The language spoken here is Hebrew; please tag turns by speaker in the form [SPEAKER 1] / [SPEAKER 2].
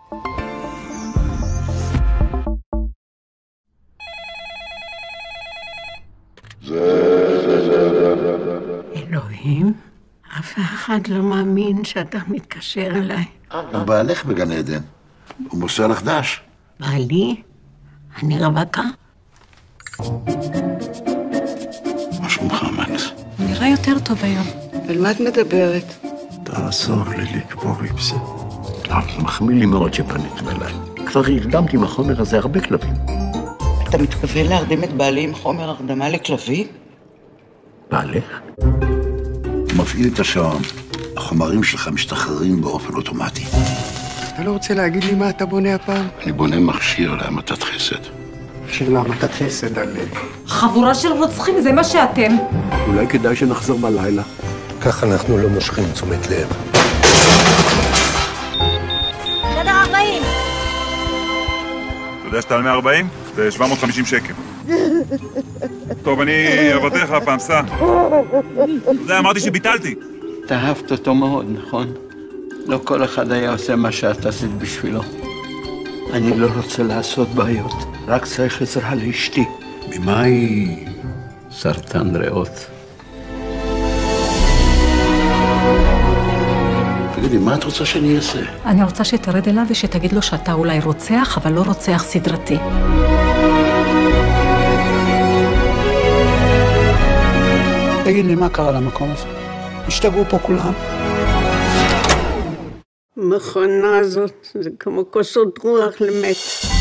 [SPEAKER 1] אלוהים, אף אחד לא מאמין שאתה מתקשר אליי.
[SPEAKER 2] הוא בעלך בגן עדן. הוא מוסר לך דש.
[SPEAKER 1] בעלי? אני רווקה?
[SPEAKER 2] מה שלומך, מקס?
[SPEAKER 3] נראה יותר טוב היום.
[SPEAKER 1] על מה את מדברת?
[SPEAKER 2] תעזור לי לקבור עם זה.
[SPEAKER 4] מחמיא לי מאוד שפנית אליי. כבר הרדמתי עם החומר הזה הרבה כלבים.
[SPEAKER 1] אתה מתכוון להרדים את בעלי עם חומר הרדמה לכלבים?
[SPEAKER 4] בעלך?
[SPEAKER 2] הוא מפעיל את השעון. החומרים שלך משתחררים באופן אוטומטי.
[SPEAKER 5] אתה לא רוצה להגיד לי מה אתה בונה הפעם?
[SPEAKER 2] אני בונה מכשיר להמתת חסד.
[SPEAKER 5] של להמתת חסד על לב.
[SPEAKER 3] חבורה של רוצחים, זה מה שאתם.
[SPEAKER 4] אולי כדאי שנחזור בלילה.
[SPEAKER 6] ככה אנחנו לא מושכים תשומת לב.
[SPEAKER 3] חדר 40.
[SPEAKER 7] אתה יודע שאתה על 140? זה 750 שקל. טוב, אני אבטח הפעם, סע. אתה יודע, אמרתי שביטלתי.
[SPEAKER 8] אתה אהבת אותו מאוד, נכון? לא כל אחד היה עושה מה שאת עשית בשבילו. אני לא רוצה לעשות בעיות, רק צריך עזרה לאשתי.
[SPEAKER 2] ממה היא?
[SPEAKER 8] סרטן ריאות.
[SPEAKER 2] תגידי, מה את רוצה שאני אעשה?
[SPEAKER 3] אני רוצה שתרד אליו ושתגיד לו שאתה אולי רוצח, אבל לא רוצח סדרתי.
[SPEAKER 5] תגיד לי, מה קרה למקום הזה? השתגעו פה כולם.
[SPEAKER 1] המכונה הזאת זה כמו כוסות רוח למת.